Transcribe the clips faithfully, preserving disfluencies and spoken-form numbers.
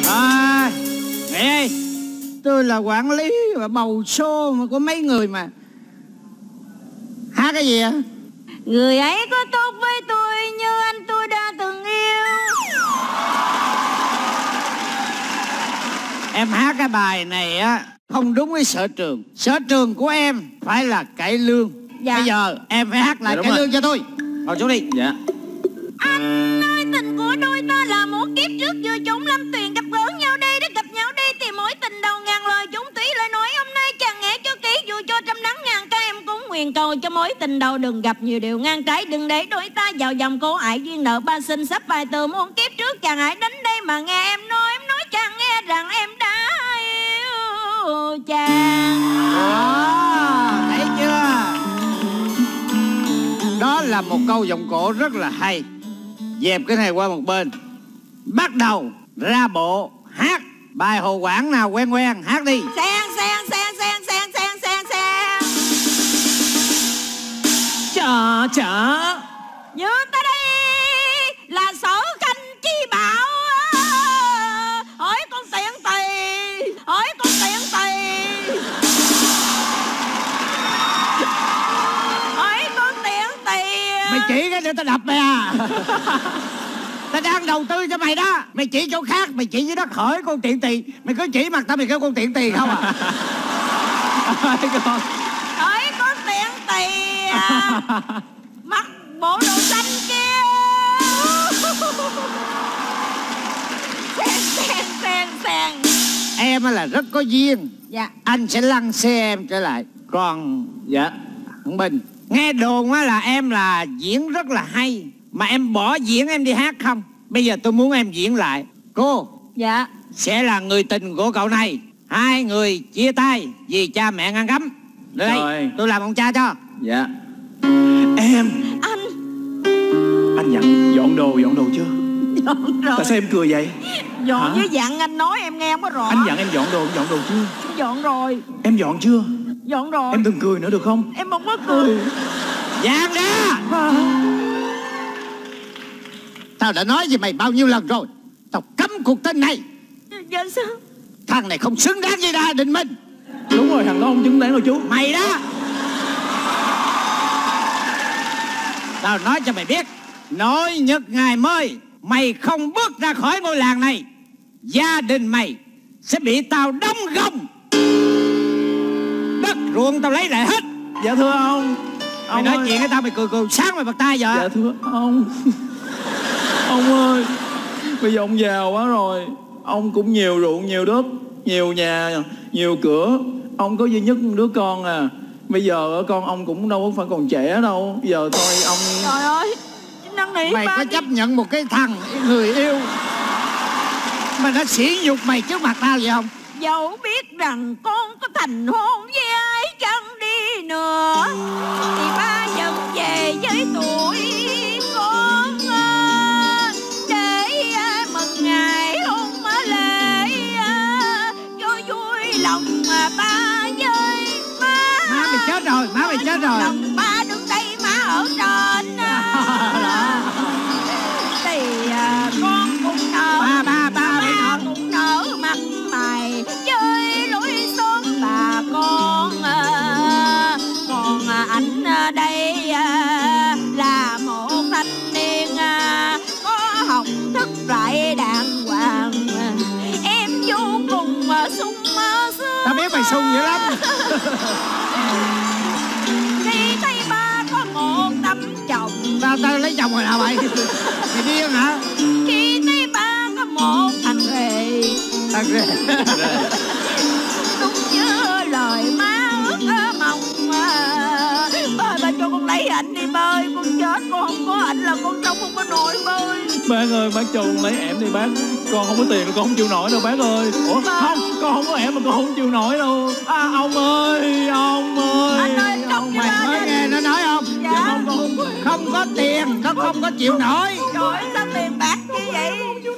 À, nghe đi. Tôi là quản lý và bầu show mà có mấy người mà hát cái gì ạ? Người ấy có tốt với tôi như anh tôi đã từng yêu. Em hát cái bài này á không đúng với sở trường. Sở trường của em phải là cải lương. Dạ. Bây giờ em phải hát lại dạ, cải rồi. lương cho tôi. Ngồi xuống đi. Dạ. Anh ơi, tình của đôi ta là một kiếp trước vừa trốn lâm tuyền, gặp gỡ nhau đây để gặp nhau đây, thì mỗi tình đầu ngàn lời chúng thủy lời nói hôm nay chàng nghe cho kỹ, dù cho trăm nắng ngàn ca em cũng nguyện cầu cho mối tình đầu đừng gặp nhiều điều ngang trái, đừng để đôi ta vào dòng cô ải duyên nợ ba sinh sắp bài từ muôn kiếp trước, chàng hãy đến đây mà nghe em nói, em nói chàng nghe rằng em đã yêu chàng. À, thấy chưa? Đó là một câu giọng cổ rất là hay. Dẹp cái này qua một bên, bắt đầu ra bộ hát bài Hồ Quảng nào quen quen, hát đi. Sen sen sen sen sen sen sen sen. Chà chà, như ta đây là Sở Khanh Chi Bảo, hỏi con tiện tỳ, hỏi con tiện tỳ, hỏi con tiện tỳ. Mày chỉ cái để tao đập mày à? Tao đang đầu tư cho mày đó. Mày chỉ chỗ khác, mày chỉ dưới đất khởi con tiện tỳ. Mày cứ chỉ mặt tao mày kêu con tiện tỳ không à? con hỏi con tiện tỳ à, mặc bộ đồ xanh kia. Sen sen sen sen. Em là rất có duyên. Dạ. Anh sẽ lăn xe em trở lại. Còn dạ thằng Bình, nghe đồn á là em là diễn rất là hay, mà em bỏ diễn em đi hát không. Bây giờ tôi muốn em diễn lại. Cô dạ sẽ là người tình của cậu này. Hai người chia tay vì cha mẹ ngăn cấm. Đây rồi, tôi làm ông cha cho. dạ. Em anh anh dặn dọn đồ dọn đồ chưa? dọn rồi. Tại sao em cười vậy? Dọn hả? với dặn anh nói em nghe không có rõ. Anh dặn em dọn đồ dọn đồ chưa? Dọn rồi. Em dọn chưa? Dọn rồi. Em đừng cười nữa được không? Em không có cười. Dàn ra. à. Tao đã nói với mày bao nhiêu lần rồi, tao cấm cuộc tình này. Dạ sao? Thằng này không xứng đáng với gia đình mình. Đúng rồi, thằng đó không xứng đáng đâu chú. Mày đó. Tao nói cho mày biết, nội nhật ngày mới mày không bước ra khỏi ngôi làng này, gia đình mày sẽ bị tao đóng gông, đất ruộng tao lấy lại hết. Dạ thưa ông. Mày ông nói ơi. chuyện với tao mày cười cười sáng mày bật tay giờ. Dạ thưa ông. Ông ơi, bây giờ ông giàu quá rồi, ông cũng nhiều ruộng nhiều đất, nhiều nhà, nhiều cửa, ông có duy nhất một đứa con à. Bây giờ con ông cũng đâu có phải còn trẻ đâu. Bây giờ thôi ông. Trời ơi, năn nỉ mày có chấp nhận một cái thằng người yêu mà nó sỉ nhục mày trước mặt tao vậy không? Dẫu biết rằng con có thành hôn với ai chăng đi nữa thì ba vẫn về với tuổi con, để mừng ngày hôn lễ cho vui lòng ba với má. Má mày chết rồi, má mày chết rồi. Lòng ba đứng đây, má ở trên. Thì con cũng nở, ba ba ba mày má nở cũng nở mặt mày chơi lối xóm bà con. Còn anh đây là một thanh niên có học thức lại đàng hoàng, em vô cùng sung sướng. Tao biết mày sung dữ lắm. Khi thấy ba có một tấm chồng. Tao tao lấy chồng rồi nào mày? Mày điên hả? Khi thấy ba có một thằng rể. Thằng rể. Đúng như lời má ước mong. Ba ba cho con lấy ảnh đi ba ơi, con chết con không có ảnh là con sống không có nổi ba ơi. Bác ơi, bác cho con lấy ẻm đi bác. Con không có tiền, con không chịu nổi đâu bác ơi. Ủa ba. Không, con không có ẻm mà con không chịu nổi đâu à. Ông ơi, ông ơi. Anh ơi, chồng Mày mới nghe nó nói không? Dạ. Dạ không, con không có. Không có tiền, nó không có chịu nổi. Trời ơi, sao tiền bạc như vậy?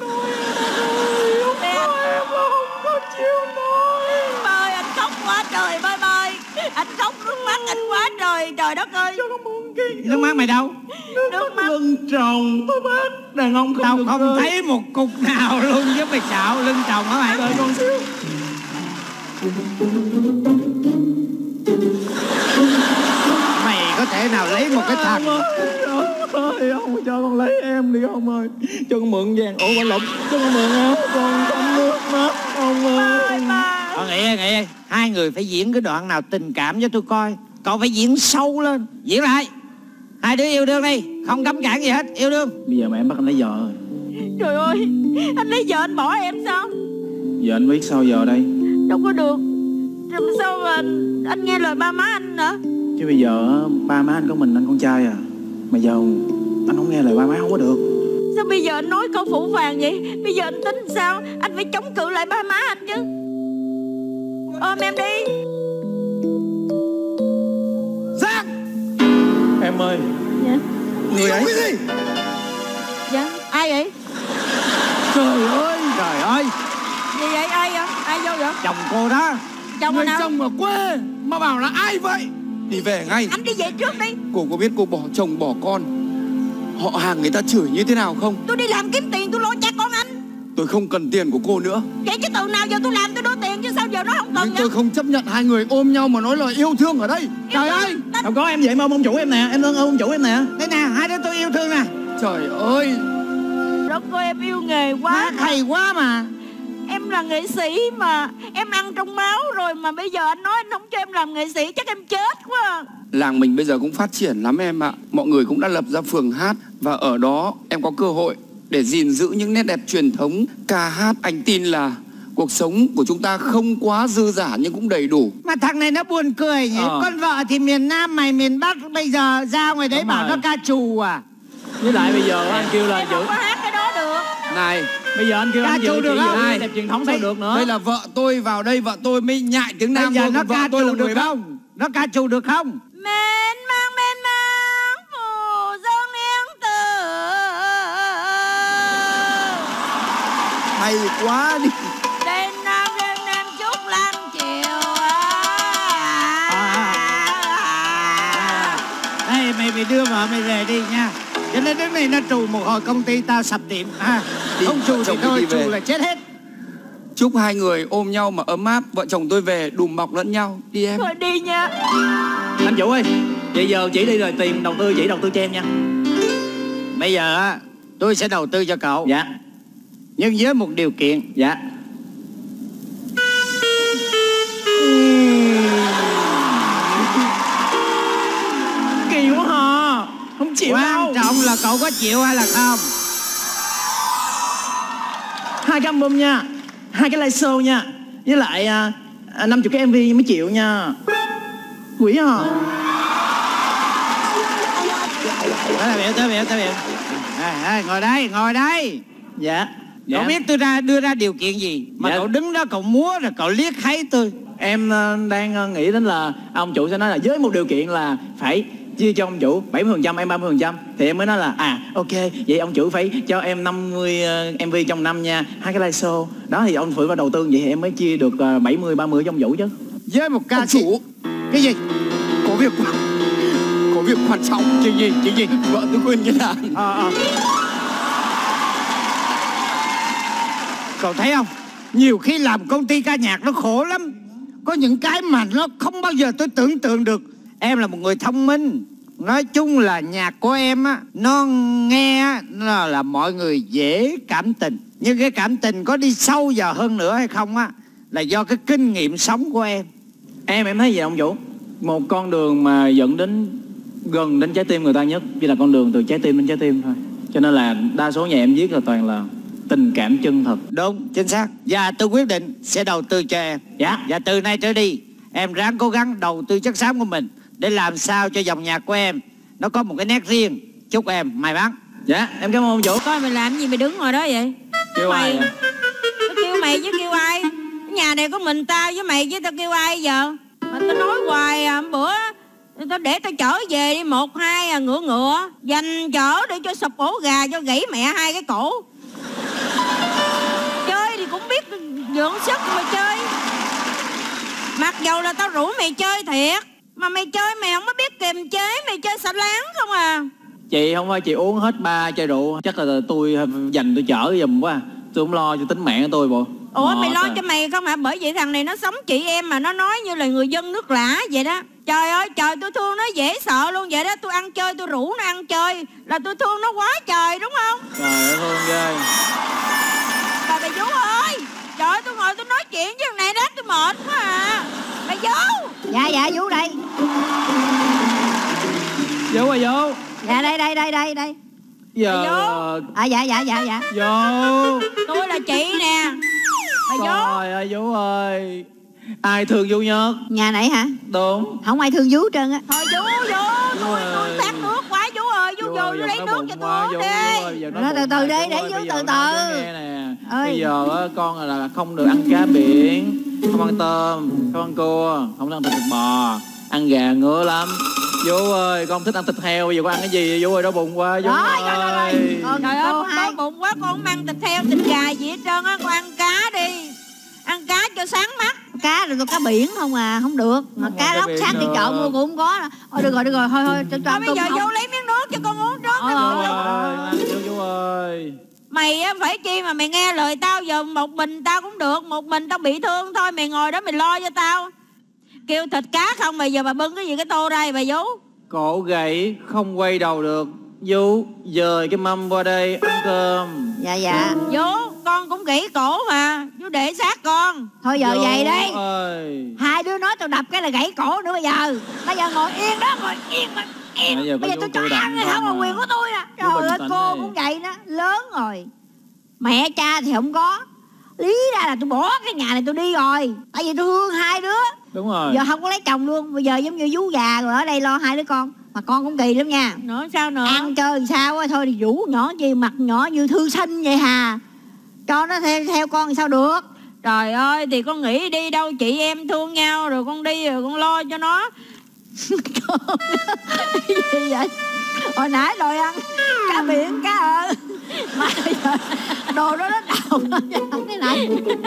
Tiền Em không có chịu nổi. ba ơi, anh khóc quá trời ba ơi. Anh khóc nước mắt anh quá trời, trời đất ơi. Nước mắt mày đâu? Nước mắt lưng tròng thôi bác. Đàn ông không Tao được không rơi. thấy một cục nào luôn chứ mày xạo lưng tròng hả mày? Đợi con xíu. Mày có thể nào lấy một cái thằng Ông ơi, ông ơi, cho con lấy em đi ông ơi. Cho con mượn vàng. Ủa con lộn. Cho con mượn áo. Con không nước mắt ông ơi. Thôi Nghị Nghị, hai người phải diễn cái đoạn nào tình cảm cho tôi coi. Cậu phải diễn sâu lên. Diễn lại. Hai đứa yêu đương đi, không cấm cản gì hết, yêu đương. Bây giờ mà em bắt anh lấy vợ rồi. Trời ơi, anh lấy vợ anh bỏ em sao? Giờ anh biết sao giờ đây? Đâu có được. Làm sao mà anh, anh nghe lời ba má anh nữa? Chứ bây giờ ba má anh có mình anh con trai à. Mà giờ anh không nghe lời ba má không có được. Sao bây giờ anh nói câu phủ phàng vậy? Bây giờ anh tính sao? Anh phải chống cự lại ba má anh chứ. Ôm em đi. Giang. Em ơi. Dạ. Người ấy. Cái gì? Dạ, ai vậy? Trời ơi, trời ơi. Gì vậy, ai vậy? Ai vô vậy? Chồng cô đó. Chồng Người anh nào? chồng ở quê mà bảo là ai vậy? Đi về ngay. Anh đi về trước đi. Cô có biết cô bỏ chồng bỏ con, họ hàng người ta chửi như thế nào không? Tôi đi làm kiếm tiền, tôi lo cha con anh. Tôi không cần tiền của cô nữa. Vậy chứ từ nào giờ tôi làm tôi đốt tiền chứ sao giờ nó không cần Nhưng vậy? tôi không chấp nhận hai người ôm nhau mà nói lời yêu thương ở đây. Trời ơi. Đâu có em vậy mà ôm ông chủ em nè. Em ơn ôm ông chủ em nè. Đây nè, hai đứa tôi yêu thương nè. Trời ơi. Đất ơi, em yêu nghề quá. Quá hay quá mà. Em là nghệ sĩ mà. Em ăn trong máu rồi mà bây giờ anh nói anh không cho em làm nghệ sĩ chắc em chết quá. Làng mình bây giờ cũng phát triển lắm em ạ. Mọi người cũng đã lập ra phường hát. Và ở đó em có cơ hội để gìn giữ những nét đẹp truyền thống ca hát. Anh tin là cuộc sống của chúng ta không quá dư dả nhưng cũng đầy đủ. Mà thằng này nó buồn cười nhỉ. Ờ. Con vợ thì miền Nam, mày miền Bắc. Bây giờ ra ngoài đấy Đúng bảo rồi. nó ca trù à. Với lại bây giờ anh kêu là Em giữ. không có hát cái đó được. Này, Bây giờ anh kêu Ca anh trù giữ được chỉ không? giữ Này. đẹp truyền thống sao được nữa. đây là vợ tôi vào đây, vợ tôi mới nhại tiếng Bây Nam giờ thôi, nó còn vợ ca tôi là trù được người Bắc. không? Nó ca trù được không? Mến mang mến mang phù dân yên tử. Hay quá đi. Đêm nam đêm nam chúc lan chiều. Đây mày phải đưa vợ mày về đi nha. Cho nên đến này nó trù một hồi công ty tao sập tiệm à. Đi, Không trù vợ thì chồng thôi, đi về. trù là chết hết. Chúc hai người ôm nhau mà ấm áp. Vợ chồng tôi về đùm bọc lẫn nhau. Đi em. Thôi đi nha. Anh chủ ơi. Vậy giờ chỉ đi rồi tiền đầu tư chỉ đầu tư cho em nha. Bây giờ á, tôi sẽ đầu tư cho cậu. Dạ. Nhưng với một điều kiện. Dạ. Kỳ quá hả? Không chịu Quan đâu. trọng là cậu có chịu hay là không. Hai cái album nha. Hai cái live show nha. Với lại à, à, năm mươi cái em vê mới chịu nha. Quỷ hả? Tới biểu, tới biểu, tới biểu. À, à, ngồi đây, ngồi đây. Dạ. Cậu biết tôi ra đưa ra điều kiện gì mà Dạ. cậu đứng đó cậu múa rồi cậu liếc thấy tôi. Em ờ, đang ờ, nghĩ đến là ông chủ sẽ nói là với một điều kiện là phải chia cho ông chủ bảy mươi phần trăm em ba mươi phần trăm. Thì em mới nói là à ok, vậy ông chủ phải cho em năm mươi ờ, em vê trong năm nha. Hai cái live show. Đó thì ông Phượng vào đầu tư vậy thì em mới chia được ờ, bảy mươi ba mươi cho ông chủ chứ. Với một ca Ông sĩ. chủ, Cái gì? có việc có việc quan trọng. Chuyện gì? Chuyện gì? Vợ tôi quên cái đàn. Ờ, ờ. Cậu thấy không? Nhiều khi làm công ty ca nhạc nó khổ lắm. Có những cái mà nó không bao giờ tôi tưởng tượng được. Em là một người thông minh. Nói chung là nhạc của em á, nó nghe á, nó là mọi người dễ cảm tình. Nhưng cái cảm tình có đi sâu vào hơn nữa hay không á, là do cái kinh nghiệm sống của em. Em em thấy gì ông chủ? Một con đường mà dẫn đến gần đến trái tim người ta nhất chỉ là con đường từ trái tim đến trái tim thôi. Cho nên là đa số nhà em viết là toàn là tình cảm chân thật. Đúng, chính xác. Và tôi quyết định sẽ đầu tư cho em. Dạ. Và từ nay trở đi, em ráng cố gắng đầu tư chất xám của mình để làm sao cho dòng nhạc của em nó có một cái nét riêng. Chúc em may mắn. Dạ, em cảm ơn ông chủ. Coi mày làm gì mày đứng ngồi đó vậy? Kêu ai Mày- vậy? Tao kêu mày chứ kêu ai? Cái nhà này có mình tao với mày chứ tao kêu ai giờ? Mà tao nói hoài à, bữa tao để tao chở về đi một hai à, ngựa ngựa dành chở để cho sụp ổ gà cho gãy mẹ hai cái cổ. Chơi thì cũng biết dưỡng sức mà chơi. Mặc dầu là tao rủ mày chơi thiệt, mà mày chơi mày không có biết kiềm chế, mày chơi xả láng không à. Chị không phải chị uống hết ba chai rượu, chắc là tôi dành tôi chở giùm quá. Tôi không lo cho tính mạng của tôi bộ. Ủa Ngọt mày lo à. cho mày không hả? Bởi vậy thằng này nó sống chị em mà nó nói như là người dân nước lã vậy đó. Trời ơi trời, tôi thương nó dễ sợ luôn vậy đó. Tôi ăn chơi, tôi rủ nó ăn chơi là tôi thương nó quá trời, đúng không? Trời ơi thương ghê. Bà bà Vú ơi, trời ơi tôi ngồi tôi nói chuyện với thằng này đó, tôi mệt quá à. Bà Vú. Dạ dạ Vú đây. Vú ơi Vú. Dạ đây đây đây đây đây. Giờ À dạ dạ dạ dạ. Vú. Tôi là chị nè. Bà Vú. Trời ơi Vú ơi. Ai thương Vú nhất? Nhà này hả? Đúng. Không ai thương Vú hết trơn á. Thôi Vú, Vú, tôi tôi khát nước quá Vú ơi, Vú vô lấy nước cho tôi đi. Nó từ từ đi, để Vú từ từ. Bây giờ con là không được ăn cá biển, không ăn tôm, không ăn cua, không được ăn thịt bò, ăn gà ngứa lắm. Vú ơi, con thích ăn thịt heo, bây giờ con ăn cái gì Vú ơi, đói bụng quá Vú ơi. Trời ơi, con đói bụng quá, con không ăn thịt heo, thịt gà gì hết trơn á, con ăn cá đi. Ăn cá cho sáng mắt. Cá rồi cá biển không à, không được. Mà cá lóc sát đi chợ mua cũng không có. Thôi được rồi, được rồi, thôi thôi cho cho. Bây giờ vô lấy miếng nước cho con uống trước. Vú ơi. Mày á phải chi mà mày nghe lời tao giờ, một mình tao cũng được, một mình tao bị thương thôi, mày ngồi đó mày lo cho tao. Kêu thịt cá không, mà giờ bà bưng cái gì cái tô đây bà Vú? Cổ gãy không quay đầu được. Vú dời cái mâm qua đây ăn cơm. Dạ dạ. Vú con cũng gãy cổ mà, Vú để sát con. Thôi giờ Vú vậy đi ơi. Hai đứa nói tao đập cái là gãy cổ nữa bây giờ. Bây giờ ngồi yên đó, ngồi yên mà yên. Bây giờ, Bây giờ tôi cho ăn hay không là quyền của tôi nè. Trời ơi cô cũng vậy đó, lớn rồi. Mẹ cha thì không có. Lý ra là tôi bỏ cái nhà này tôi đi rồi. Tại vì tôi thương hai đứa. Đúng rồi. Giờ không có lấy chồng luôn. Bây giờ giống như vú già rồi ở đây lo hai đứa con. Mà con cũng kỳ lắm nha. Nữa sao nữa? Ăn chơi sao á, thôi thì Vũ nhỏ gì mặt nhỏ như thư sinh vậy hà. Cho nó theo, theo con sao được. Trời ơi thì con nghĩ đi đâu chị em thương nhau rồi con đi rồi con lo cho nó. Gì vậy? Hồi nãy đòi ăn cá biển, cá ợ. Mà giờ đồ đó nó đầu nó ăn cái này.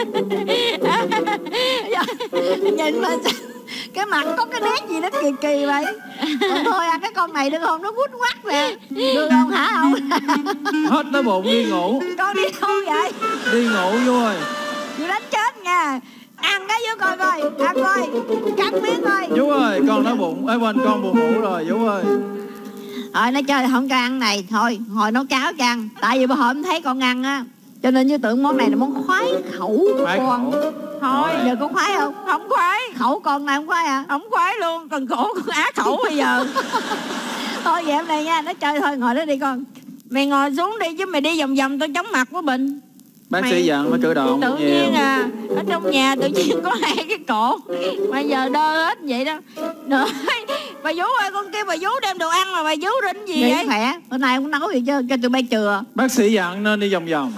Nhìn mà cái mặt có cái nét gì nó kỳ kỳ vậy. Còn thôi ăn cái con này được không? Nó quýt quắt nè. Được không hả không? Hết đói bụng đi ngủ. Con đi đâu vậy? Đi ngủ Vú ơi. Tôi đánh chết nha. Ăn cái với coi coi. Ăn coi. Cắn miếng coi. Vú ơi con đói bụng. Ở bên con buồn ngủ rồi Vú ơi. Thôi nó chơi không cho ăn này. Thôi hồi nấu cháo cho ăn. Tại vì bữa hôm thấy con ăn á, cho nên như tưởng món này là món khoái khẩu của Khoái con. khẩu. Thôi giờ con khoái không? Không khoái. Khẩu con này không khoái à? Không khoái luôn, cần khổ con á khẩu bây giờ. Thôi vậy em này nha, nó chơi thôi ngồi đó đi con. Mày ngồi xuống đi chứ mày đi vòng vòng tao chóng mặt với Bình. Bác Mày... sĩ dặn mới cử động tự nhiều. nhiên à, ở trong nhà tự nhiên có hai cái cổ mà giờ đơ hết vậy đó. Nữa bà Vú ơi, con kêu bà Vú đem đồ ăn mà bà Vú rinh gì Nghĩ vậy? khỏe, bữa nay cũng nấu gì chứ, cho tụi bay chừa. Bác sĩ dặn nên đi vòng vòng.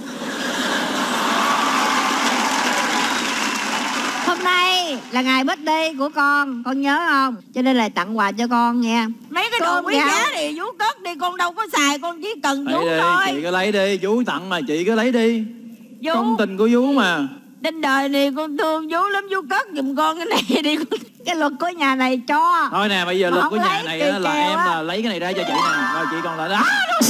Hôm nay là ngày birthday của con, con nhớ không? Cho nên là tặng quà cho con nha. Mấy cái đồ Cơm quý gạo. giá thì Vú cất đi, con đâu có xài, con chỉ cần Vú Lấy đi, thôi. chị cứ lấy đi. Vú tặng mà chị cứ lấy đi. Vú, Công tình của Vú mà. trên đời này con thương Vú lắm, Vú cất giùm con cái này đi. Cái luật của nhà này cho. Thôi nè, bây giờ Mà luật không của nhà lấy này kỳ á, là kèo em á. là lấy cái này ra cho chị nè. Rồi chị còn lại đó.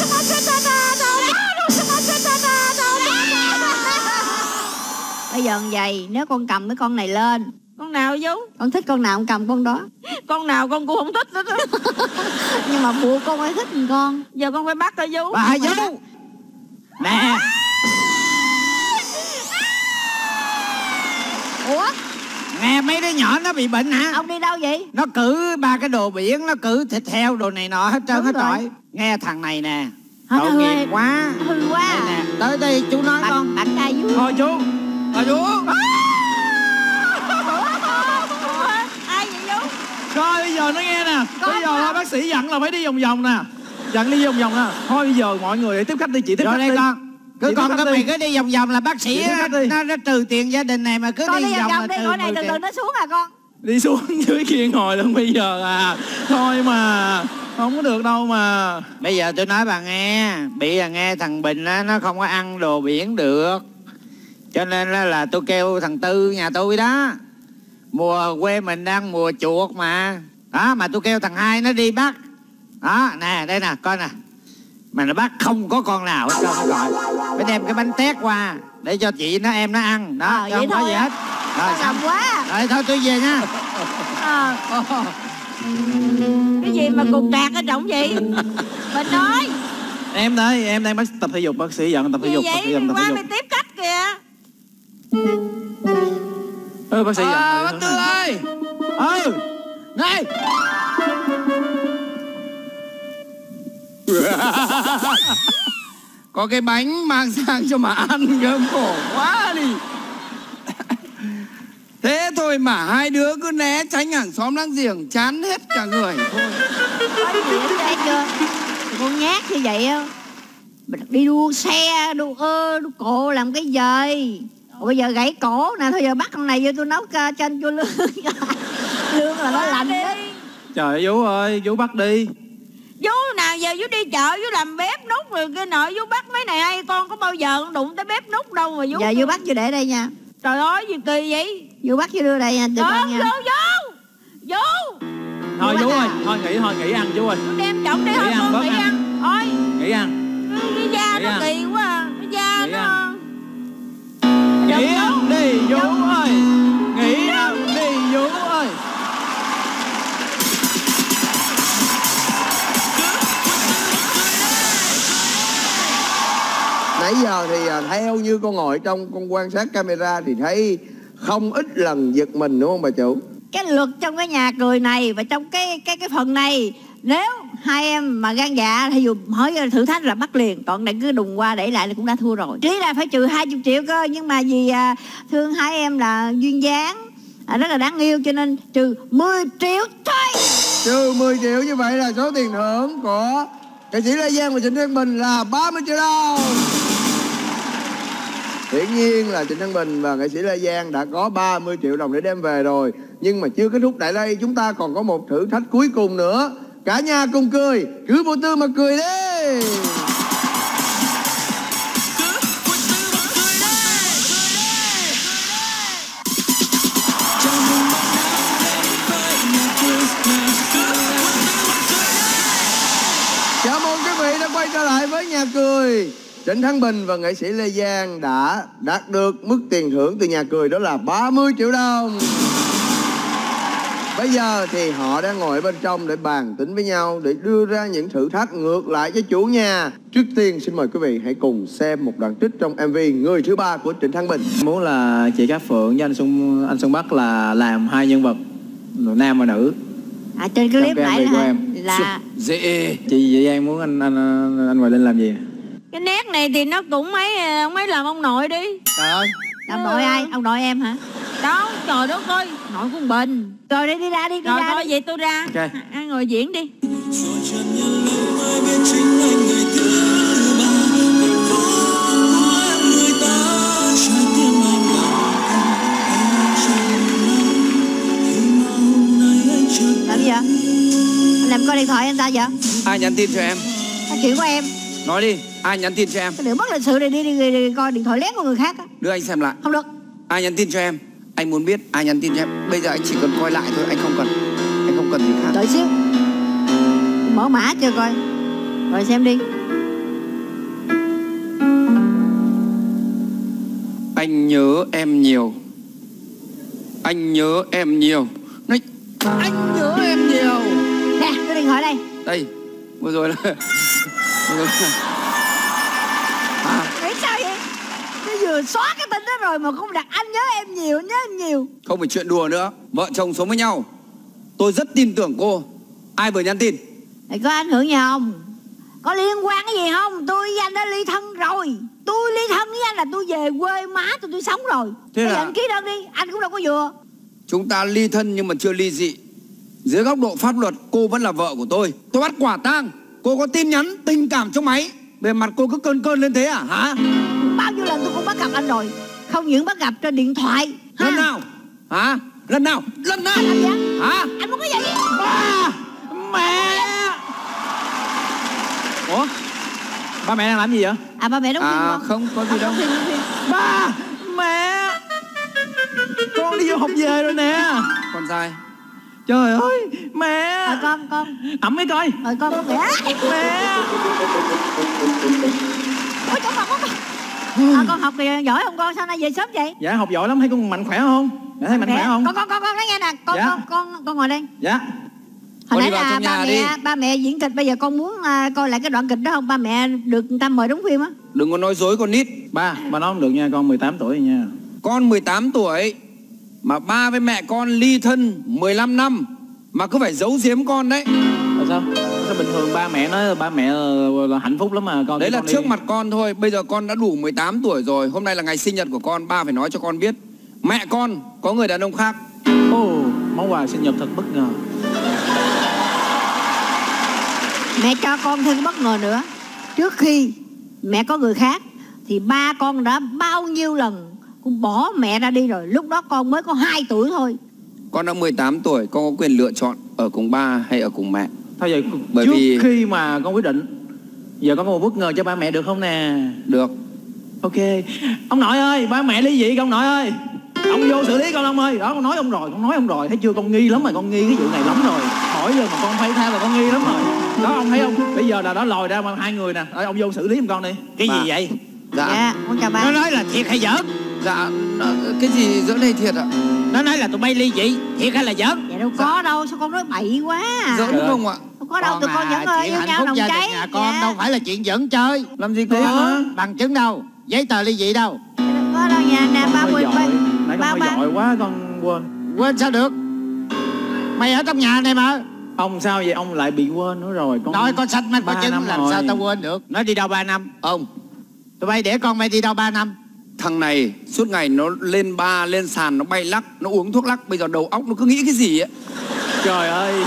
Bây giờ vậy, nếu con cầm cái con này lên, Con nào Vú? con thích con nào con cầm con đó. Con nào con cũng không thích hết á. Nhưng mà buộc con phải thích một con. Giờ con phải bắt hả Vú? Bà Vú. Nè. Ủa? Nghe mấy đứa nhỏ nó bị bệnh hả? Ông đi đâu vậy? Nó cử ba cái đồ biển, nó cử thịt heo đồ này nọ hết trơn Đúng hết rồi. trọi. Nghe thằng này nè, Hả, tội thằng nghiệp này quá. hư quá à. Đây nè, tới đây chú nói Bạn, con. bạn trai Vú. Thôi chú. Bà Vú. Ai vậy Vú? Rồi bây giờ nó nghe nè. Bây giờ là bác sĩ dặn là phải đi vòng vòng nè. Dặn đi vòng vòng nè. Thôi bây giờ mọi người tiếp khách đi, chị tiếp Rồi khách đây đi. con. Cứ Chị con tiếp cứ khách mày đi. cứ đi vòng vòng là bác sĩ Chị tiếp nó, khách đi. nó, nó trừ tiền gia đình này mà cứ Con đi đi vòng vòng vòng là đi, trừ ngồi này mười từ từ triệu. nó xuống à con. Đi xuống dưới kia ngồi luôn bây giờ à. Thôi mà. Không có được đâu mà. Bây giờ tôi nói bà nghe, bị là nghe thằng Bình á, nó không có ăn đồ biển được. Cho nên là, là tôi kêu thằng Tư nhà tôi đó. Mùa quê mình đang mùa chuột mà. Đó mà tôi kêu thằng Hai nó đi bắt. Đó nè, đây nè, coi nè. mà nó bắt không có con nào hết trơn nó gọi. Phải đem cái bánh tét qua để cho chị nó em nó ăn đó, à, chứ không có gì hết. Rồi làm quá. Rồi thôi tôi về nha. À. Cái gì mà cục trạc ở trọng vậy? Mình nói. Em đây, em đang bắt tập thể dục, bác sĩ dặn tập thể dục. Vậy dặn tập thể qua dục. mày tiếp khách kìa. Ừ, bác sĩ dặn. À, bác Tư ơi. Ừ, này. Có cái bánh mang sang cho mà ăn, gớm khổ quá đi. Thế thôi mà hai đứa cứ né tránh hàng xóm láng giềng, chán hết cả người thôi. Có gì em thấy chưa? Con nhát như vậy á, mình đi đua xe, đua ơ, đua cổ làm cái gì? Ủa bây giờ gãy cổ nè, thôi giờ bắt con này vô tôi nấu ca chanh cho lương. Lương là nó lành đó. Trời ơi Vú ơi, Vú bắt đi. Vú nào giờ Vú đi chợ Vú làm bếp nút rồi kia nọ, Vú bắt mấy này hay con có bao giờ đụng tới bếp nút đâu mà Vú. Giờ vô bắt vô để đây nha. Trời ơi gì kỳ vậy? Vô bắt vô đưa đây nha, Đó, con nha. vô vô vô. Thôi Vú Vú bắt ơi, à? thôi nghỉ thôi, nghỉ ăn Vú ơi. Tôi đem chồng đi Nghỉ thôi ăn, con bớt nghỉ ăn. ăn. Thôi Nghỉ ăn. cái da Nghỉ nó ăn. kỳ quá à. Cái da Nghỉ nó Nghỉ ăn đi Vú ơi. Nghỉ ăn đi Vú ơi. Nãy giờ thì à, theo như con ngồi trong con quan sát camera thì thấy không ít lần giật mình đúng không bà chủ? Cái luật trong cái nhà cười này và trong cái cái cái phần này, nếu hai em mà gan dạ thì dù hỏi thử thách là bắt liền, còn này cứ đùng qua đẩy lại là cũng đã thua rồi. Trí là phải trừ hai mươi triệu cơ, nhưng mà vì à, thương hai em là duyên dáng, à, rất là đáng yêu cho nên trừ mười triệu thôi. Trừ mười triệu, như vậy là số tiền thưởng của nghệ sĩ Lê Giang và Trịnh Thăng Bình là ba mươi triệu đồng. Hiển nhiên là Trịnh Thăng Bình và nghệ sĩ Lê Giang đã có ba mươi triệu đồng để đem về rồi. Nhưng mà chưa kết thúc tại đây, chúng ta còn có một thử thách cuối cùng nữa. Cả nhà cùng cười, cứ vô tư mà cười đi. Chào mừng quý vị đã quay trở lại với Nhà Cười. Trịnh Thăng Bình và nghệ sĩ Lê Giang đã đạt được mức tiền thưởng từ Nhà Cười, đó là ba mươi triệu đồng. Bây giờ thì họ đang ngồi ở bên trong để bàn tính với nhau, để đưa ra những thử thách ngược lại cho chủ nhà. Trước tiên xin mời quý vị hãy cùng xem một đoạn trích trong em vê Người Thứ Ba của Trịnh Thăng Bình. Muốn là chị Cát Phượng với anh Xuân anh Xuân Bắc là làm hai nhân vật nam và nữ. À, trên cái clip Trong cái nãy em vê của là, em. là Dễ. Chị Chị Giang muốn anh anh anh Hoài Linh làm gì? cái nét này thì nó cũng mấy ông mấy làm ông nội đi. Trời ơi, ông nội ai? Ông nội em hả? Đó trời đất ơi, nội con Bình. Rồi đi đi ra đi, đi Rồi ra thôi đi. vậy tôi ra. Ok. Hai người diễn đi. Làm gì vậy? Anh làm coi điện thoại anh ta vậy? Ai nhắn tin cho em? Cái chuyện của em. Nói đi, ai nhắn tin cho em? Cái điều bất lịch sự này đi, đi, đi, đi coi điện thoại lén của người khác á. Đưa anh xem lại. Không được. Ai nhắn tin cho em? Anh muốn biết ai nhắn tin cho em. Bây giờ anh chỉ cần coi lại thôi, anh không cần Anh không cần gì khác. Đợi xíu. Mở mã cho coi. Rồi xem đi. Anh nhớ em nhiều. Anh nhớ em nhiều. Nói, anh nhớ em nhiều. Nè, cái điện thoại đây. Đây, vừa rồi là vừa rồi là- à, Nghĩ sao vậy? Tôi vừa xóa cái tin đó rồi mà không đặt anh nhớ em nhiều, nhớ em nhiều. không phải chuyện đùa nữa. Vợ chồng sống với nhau, tôi rất tin tưởng cô. Ai vừa nhắn tin? Này có ảnh hưởng gì không? Có liên quan cái gì không? Tôi với anh đã ly thân rồi. Tôi ly thân với anh là tôi về quê má tôi tôi sống rồi. Thế Bây giờ là- anh ký đơn đi, anh cũng đâu có vừa. Chúng ta ly thân nhưng mà chưa ly dị. Dưới góc độ pháp luật, cô vẫn là vợ của tôi. Tôi bắt quả tang, cô có tin nhắn tình cảm trong máy. Bề mặt cô cứ cơn cơn lên thế à hả? Bao nhiêu lần tôi cũng bắt gặp anh rồi. Không những bắt gặp trên điện thoại. Ha? Lần nào? Hả? Lần nào? Lần nào? Anh làm gì anh? Hả? Anh muốn cái gì? Ba mẹ. Ủa? Ba mẹ đang làm gì vậy? À ba mẹ đóng phim À không? không, có gì đâu. Đóng phim, đóng phim. Ba mẹ. Con đi vô học về rồi nè. Con trai. Trời ơi mẹ. Rồi con con ẩm mấy coi. Rồi con con vẽ. Mẹ. Ôi trời ơi, con à, con học kìa, giỏi không con? Sao nay về sớm vậy? Dạ học giỏi lắm. Thấy con mạnh khỏe không? Dạ thấy mạnh khỏe không? Con con con con nói nghe nè. Con Dạ. con con con ngồi đây. Dạ. Hồi Con nãy đi vào là trong ba nhà mẹ đi. ba mẹ diễn kịch, bây giờ con muốn à, coi lại cái đoạn kịch đó không? Ba mẹ được người ta mời đóng phim á. Đừng có nói dối con nít. Ba, ba nói không được nha, con mười tám tuổi rồi nha. Con mười tám tuổi mà ba với mẹ con ly thân mười lăm năm mà cứ phải giấu giếm con đấy. Là sao? Sao bình thường ba mẹ nói ba mẹ là, là hạnh phúc lắm mà con. Đấy là con trước đi. mặt con thôi. Bây giờ con đã đủ mười tám tuổi rồi. Hôm nay là ngày sinh nhật của con. Ba phải nói cho con biết mẹ con có người đàn ông khác. Ồ, món quà sinh nhật thật bất ngờ. Mẹ cho con thêm bất ngờ nữa. Trước khi mẹ có người khác thì ba con đã bao nhiêu lần con bỏ mẹ ra đi rồi. Lúc đó con mới có hai tuổi thôi. Con đã mười tám tuổi, con có quyền lựa chọn ở cùng ba hay ở cùng mẹ. Thôi vậy Bởi trước vì- khi mà con quyết định, giờ con có một bất ngờ cho ba mẹ được không nè? Được. Ok. Ông nội ơi, ba mẹ ly dị con nội ơi. Ông vô xử lý con ông ơi. Đó con nói ông rồi, con nói ông rồi. Thấy chưa, con nghi lắm rồi, con nghi cái vụ này lắm rồi. Hỏi giờ mà con phải tha là con nghi lắm rồi. Đó ông thấy không? Bây giờ là đó lòi ra mà hai người nè. Rồi, ông vô xử lý giùm con đi. Cái Ba. gì vậy? Dạ. Dạ, con chào Nó ba. nói là thiệt hay giỡn? Dạ. Cái gì giữa đây thiệt ạ? Nó nói là tụi bay ly dị, thiệt hay là giỡn? Dạ đâu có đâu, sao con nói bậy quá. Giỡn Trời ơi. không ạ? Đâu có đâu, tụi con vẫn à, ơi chuyện yêu hạnh nhau phúc nồng gia đình cháy. nhà con Dạ. đâu phải là chuyện giỡn chơi. Làm gì Thiệt có? hả? Bằng chứng đâu? Giấy tờ ly dị đâu? Dạ đâu có đâu nhà nè, Con ba hơi mươi giỏi. ba. Nãy ba- con ba- hơi giỏi quá con quên. Quên sao được? Mày ở trong nhà này mà. Ông sao vậy? Ông lại bị quên nữa rồi. Con Nói có sách mách có ba chứng năm làm rồi. sao tao quên được. Nó đi đâu ba năm? Ông, Tụi bay để con mày đi đâu ba năm? thằng này suốt ngày nó lên ba, lên sàn, nó bay lắc, nó uống thuốc lắc. Bây giờ đầu óc nó cứ nghĩ cái gì ấy. Trời ơi.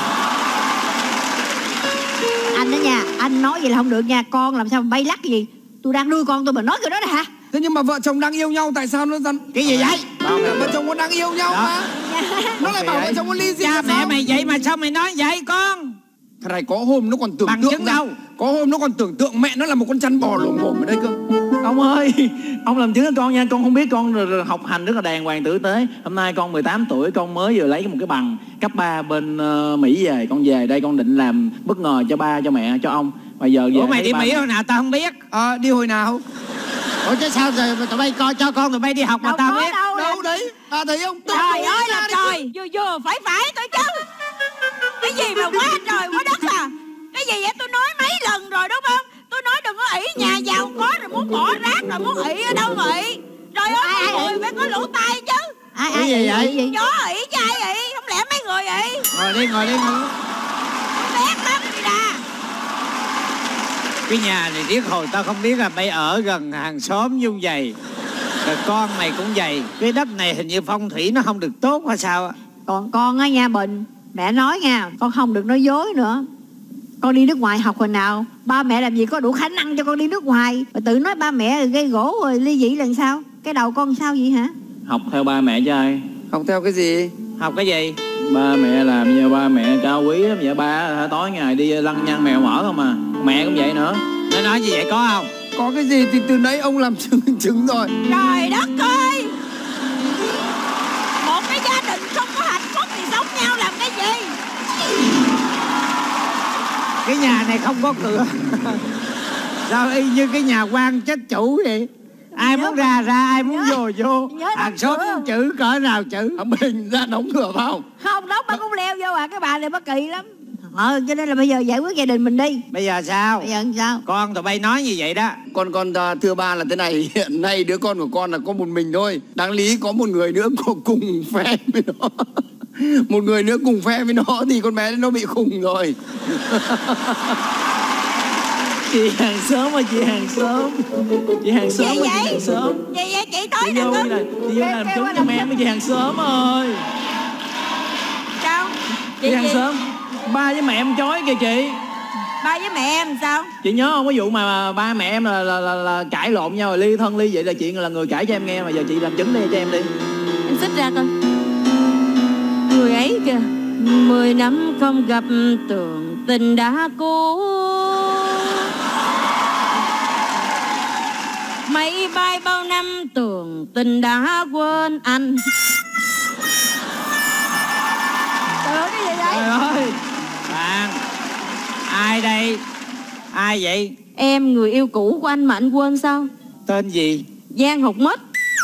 Anh đó nha, anh nói vậy là không được nha. Con làm sao mà bay lắc cái gì? Tôi đang nuôi con tôi mà nói cái đó đó hả? Thế nhưng mà vợ chồng đang yêu nhau, tại sao nó dằn? Cái gì vậy? Vợ chồng nó đang yêu nhau Đó. mà. Nó lại bảo vợ chồng nó ly dị Cha là mẹ sao? mày vậy mà sao mày nói vậy con? Thằng này có hôm nó còn tưởng Bằng tượng chứng ra- đâu? Có hôm nó còn tưởng tượng mẹ nó là một con chăn bò lồm ngồm ở đây cơ. Ông ơi, ông làm chứng cho con nha. Con không biết, con rồi- rồi học hành rất là đàng hoàng tử tế. Hôm nay con mười tám tuổi, con mới vừa lấy một cái bằng cấp ba bên ờ, Mỹ về. Con về đây con định làm bất ngờ cho ba, cho mẹ, cho ông. Mà giờ về Ủa mày thấy đi ba Mỹ mẹ- hồi nào tao không biết. À, đi hồi nào? Ủa chứ sao rồi mà tụi bay coi cho con tụi bay đi học mà Đâu tao có biết. đâu. Đâu đấy? À thấy không? Tôi Trời tôi ơi ra là đi. trời, vừa vừa phải phải tôi chứ. Cái gì mà quá trời quá đất à? Cái gì vậy? Tôi nói mấy lần rồi đúng không? Tôi nói đừng có ỷ nhà giàu có rồi muốn bỏ rác rồi muốn ỷ ở đâu mà ỷ. Trời ơi, Ai- ai mọi người ỷ? phải có lỗ tai chứ. Ai Cái ai gì gì vậy? vậy? Chó ỷ chứ ai ỷ? Không lẽ mấy người ỷ? Ngồi đi ngồi đi ngồi đi. Tôi ghét lắm đi ra. Cái nhà này riết hồi tao không biết là bay ở gần hàng xóm dung dày. Rồi con mày cũng dày. Cái đất này hình như phong thủy nó không được tốt hay sao á? Còn con á nha Bình, mẹ nói nha, con không được nói dối nữa. Con đi nước ngoài học hồi nào ba mẹ làm gì có đủ khả năng cho con đi nước ngoài. Mà tự nói ba mẹ gây gỗ rồi ly dị lần sao? Cái đầu con sao vậy hả? Học theo ba mẹ chứ ai. Học theo cái gì? Học cái gì? Ba mẹ làm như ba mẹ cao quý lắm. Vậy ba hả, tối ngày đi lăng nhăng mèo mỡ không à. Mẹ cũng vậy nữa. Nó nói như vậy có không? Có cái gì thì từ nãy ông làm chứng chứng rồi. Trời đất ơi. Một cái gia đình không có hạnh phúc thì sống nhau làm cái gì? Cái nhà này không có cửa. Sao y như cái nhà quan chết chủ vậy? Ai muốn ra ra, ai muốn vô vô. nhớ Hàng đóng xóm cửa. muốn chữ cỡ nào chữ. Thằng Bình ra đóng cửa vào. Không, đóng ba cũng leo vô à. Cái bà này bất kỳ lắm. Ờ, cho nên là bây giờ giải quyết gia đình mình đi. Bây giờ sao? Bây giờ làm sao? Con tụi bay nói như vậy đó. Con con à, thưa ba là thế này. Hiện nay đứa con của con là có một mình thôi. Đáng lý có một người nữa cùng, cùng phe với nó. Một người nữa cùng phe với nó thì con bé nó bị khùng rồi. Chị hàng xóm ơi, chị hàng xóm. Chị hàng xóm Gì ơi, chị vậy? hàng xóm. Gì vậy chị Chị tới vô đừng đi có. này, chị vô làm Kêu- chứng kêu cho qua em với chị hàng xóm ơi. Sao? Chị hàng xóm. Ba với mẹ em chói kìa chị. Ba với mẹ em sao? Chị nhớ không, cái vụ mà ba mẹ em là, là, là, là cãi lộn nhau rồi ly thân ly vậy là chị là người cãi cho em nghe. Mà giờ chị làm chứng đi cho em đi. Em xích ra coi. Người ấy kìa, mười năm không gặp tưởng tình đã cũ. Mây bay bao năm tưởng tình đã quên anh. Trời ơi, cái gì Ai đây? Ai vậy? Em, người yêu cũ của anh mà anh quên sao? Tên gì? Giang Hột Mít.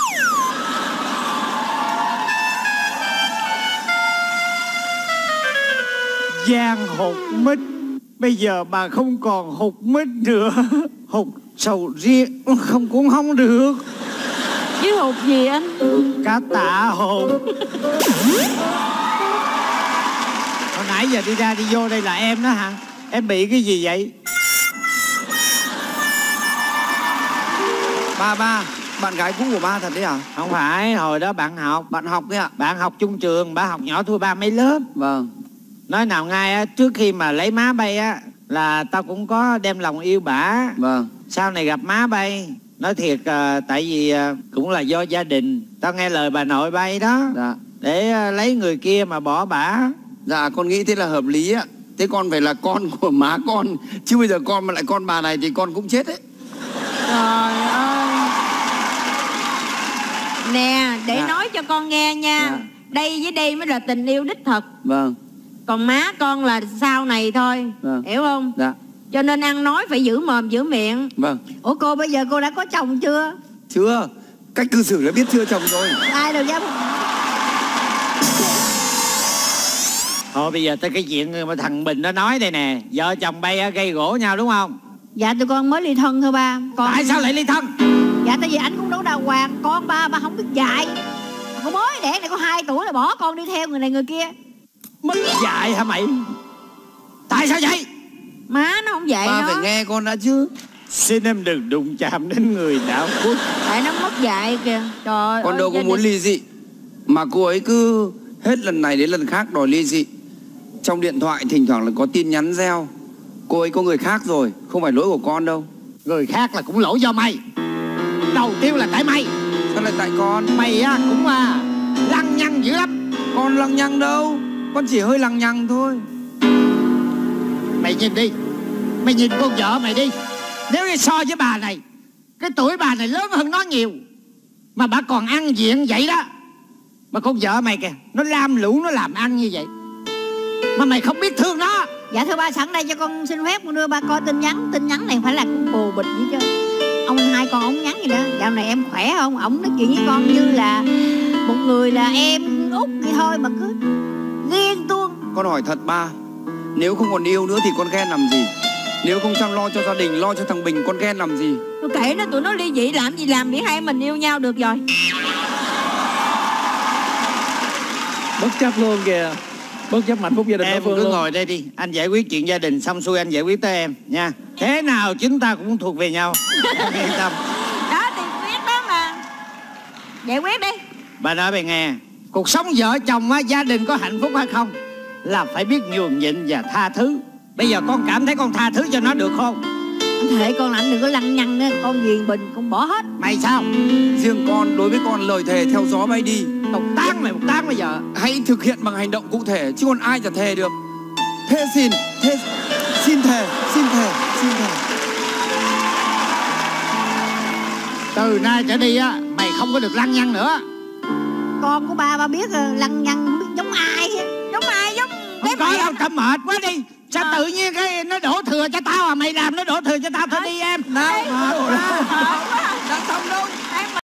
Giang Hột Mít. Bây giờ bà không còn hột mít nữa. Hột sầu riêng không cũng không được. Chứ hột gì anh? Cá tạ hột. Hồi nãy giờ đi ra đi vô đây là em đó hả? Em bị cái gì vậy? Ba ba, bạn gái cũ của ba thật đấy à? Không phải, hồi đó bạn học. Bạn học đấy ạ? Bạn học chung trường, bà học nhỏ thua ba mấy lớp. Vâng. Nói nào ngay á, trước khi mà lấy má bay á là tao cũng có đem lòng yêu bả. Vâng. Sau này gặp má bay, nói thiệt à, tại vì à, cũng là do gia đình. Tao nghe lời bà nội bay đó. Dạ. Để à, lấy người kia mà bỏ bả. Dạ con nghĩ thế là hợp lý á. Thế con phải là con của má con, chứ bây giờ con mà lại con bà này thì con cũng chết đấy. Trời ơi. Nè, để Dạ. nói cho con nghe nha. Dạ. Đây với đây mới là tình yêu đích thực. Vâng. Còn má con là sau này thôi. Vâng. Hiểu không? Dạ. Cho nên ăn nói phải giữ mồm giữ miệng. Vâng. Ủa cô bây giờ cô đã có chồng chưa? Chưa. Cách cư xử đã biết chưa chồng rồi. Ai đâu dám. Thôi bây giờ tới cái chuyện mà thằng Bình nó nói đây nè. Vợ chồng bay á, gây gỗ nhau đúng không? Dạ tụi con mới ly thân thôi ba. Con... Tại sao lại ly thân? Dạ tại vì anh cũng đâu đàng hoàng. Con ba ba không biết dạy. Con mới đẻ này có hai tuổi là bỏ con đi theo người này người kia. Mất dạy hả mày? Tại sao vậy? Má nó không dạy Ba nó. phải nghe con đã chứ. Xin em đừng đụng chạm đến người đạo quốc. Tại nó mất dạy kìa. Trời Con ơi, đâu có gia muốn đình- ly dị. Mà cô ấy cứ hết lần này đến lần khác đòi ly dị. Trong điện thoại thỉnh thoảng là có tin nhắn reo. Cô ấy có người khác rồi, không phải lỗi của con đâu. Người khác là cũng lỗi do mày. Đầu tiên là tại mày. Sao lại tại con? Mày á cũng à lăng nhăng dữ lắm. Con lăng nhăng đâu. Con chỉ hơi lăng nhăng thôi. Mày nhìn đi. Mày nhìn con vợ mày đi. Nếu như so với bà này, cái tuổi bà này lớn hơn nó nhiều, mà bà còn ăn diện vậy đó. Mà con vợ mày kìa, nó lam lũ nó làm ăn như vậy, mà mày không biết thương nó. Dạ thưa ba, sẵn đây cho con xin phép con đưa ba coi tin nhắn. Tin nhắn này phải là con bồ bịch vậy chứ. Ông hai con ổng nhắn gì đó. Dạo này em khỏe không? Ổng nói chuyện với con như là một người là em út vậy thôi mà cứ ghen tuông. Con hỏi thật ba, nếu không còn yêu nữa thì con ghen làm gì? Nếu không chăm lo cho gia đình, lo cho thằng Bình, con ghen làm gì? Tôi kể nó, tụi nó ly dị làm gì làm, miễn hai mình yêu nhau được rồi. Bất chấp luôn kìa. Bất chấp hạnh phúc gia đình Em đối phương cứ luôn. ngồi đây đi, anh giải quyết chuyện gia đình xong xuôi anh giải quyết tới em nha. Thế nào chúng ta cũng thuộc về nhau. Em yên tâm. Đó thì quyết đó mà. Giải quyết đi. Bà nói bà nghe, cuộc sống vợ chồng á, gia đình có hạnh phúc hay không là phải biết nhường nhịn và tha thứ. Bây giờ con cảm thấy con tha thứ cho nó được không? Anh thề con là anh đừng có lăng nhăng nữa. Con Duyên Bình con bỏ hết. Mày sao? Riêng con, đối với con lời thề theo gió bay đi. Một tán mày một tán bây giờ. Hãy thực hiện bằng hành động cụ thể, chứ còn ai chả thề được. Thế xin, thế xin thề, xin thề, xin thề. Từ nay trở đi á, mày không có được lăng nhăng nữa. Con của ba ba biết ờ, lăng nhăng